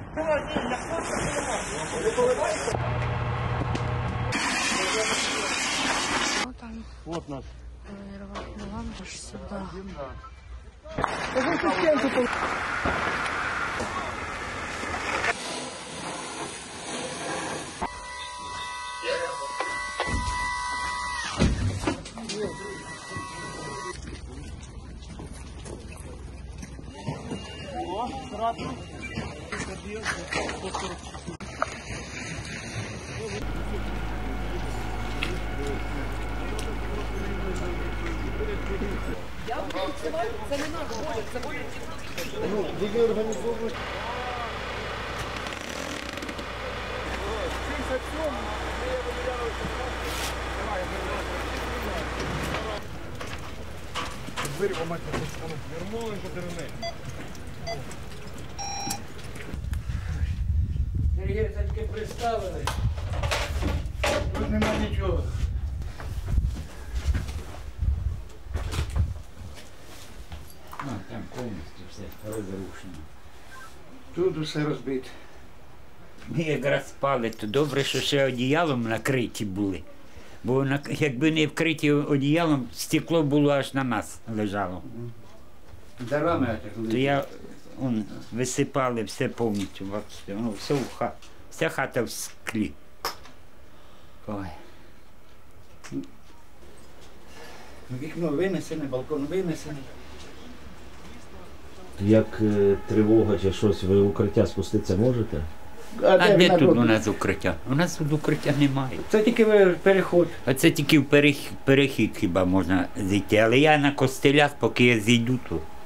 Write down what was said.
Вот наш. Вам же сюда. Це не наш боєць, це боєць. Ну, ви організовуєте. Двері ламати не стану. Ярмоленко деревне. Сергій, тільки приставили. Тут нема нічого. Там повністю все розрушено. Тут усе розбите. Ми якраз спали, то добре, що ще одіялом накриті були. Бо якби не вкриті одіялом, стекло було аж на нас лежало. Дарами То я висипали все повністю, бачите, воно все в хаті. Вся хата в склі. Ой. Вікно винесене, балкон винесений. Як тривога чи щось, ви в укриття спуститися можете? А де тут у нас укриття? У нас тут укриття немає. Це тільки переход. А це тільки в перехід хіба можна зайти. Але я на костелях, поки я зійду, то